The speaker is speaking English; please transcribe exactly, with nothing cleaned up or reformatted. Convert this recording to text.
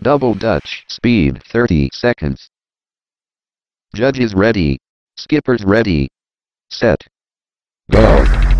Double Dutch. Speed thirty seconds. Judges ready. Skippers ready. Set. Go.